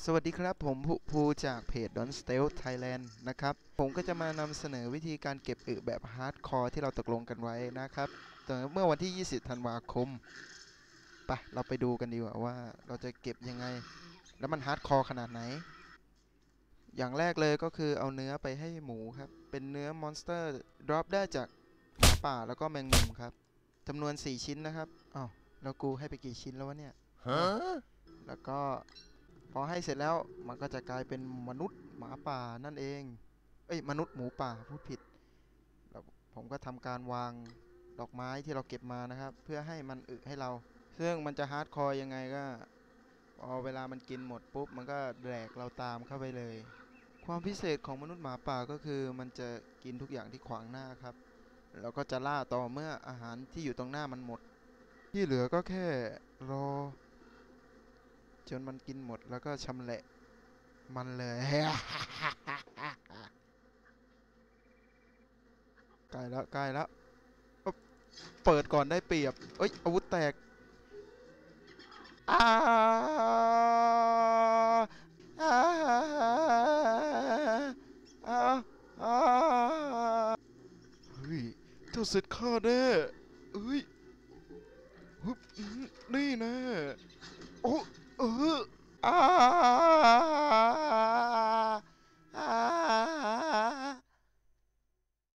สวัสดีครับผมภูจากเพจ Don't Stealth Thailand นะครับผมก็จะมานำเสนอวิธีการเก็บอึแบบฮาร์ดคอร์ที่เราตกลงกันไว้นะครับแต่เมื่อวันที่ 20 ธันวาคมไปเราไปดูกันดีกว่าว่าเราจะเก็บยังไงแล้วมันฮาร์ดคอร์ขนาดไหนอย่างแรกเลยก็คือเอาเนื้อไปให้หมูครับเป็นเนื้อมอนสเตอร์ดรอปได้จากหมาป่าแล้วก็แมงมุมครับจำนวน4ชิ้นนะครับอ้าวแล้วกูให้ไปกี่ชิ้นแล้ววะเนี่ยแล้วก็พอให้เสร็จแล้วมันก็จะกลายเป็นมนุษย์หมาป่านั่นเองเอ้ยมนุษย์หมูป่าพูดผิดแล้วผมก็ทำการวางดอกไม้ที่เราเก็บมานะครับเพื่อให้มันให้เราซึ่งมันจะฮาร์ดคอร์ยังไงก็พอเวลามันกินหมดปุ๊บมันก็แดกเราตามเข้าไปเลยความพิเศษของมนุษย์หมาป่าก็คือมันจะกินทุกอย่างที่ขวางหน้าครับแล้วก็จะล่าต่อเมื่ออาหารที่อยู่ตรงหน้ามันหมดที่เหลือก็แค่รอจนมันกินหมดแล้วก็ชำแหละมันเลยใกล้แล้วใกล้แล้วเปิดก่อนได้เปรียบเอ้ยอาวุธแตกอ้าอ้าเฮ้ยเจ้าเสร็จข้าแน่เฮ้ยฮึบ